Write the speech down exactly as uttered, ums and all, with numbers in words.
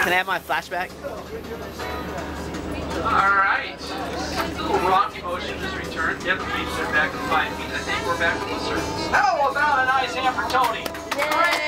Can I have my flashback? Alright. Little rocky motion has returned. Yep, keeps it back to five feet. I think we're back on the surface. That was not a nice hand for Tony. Yay!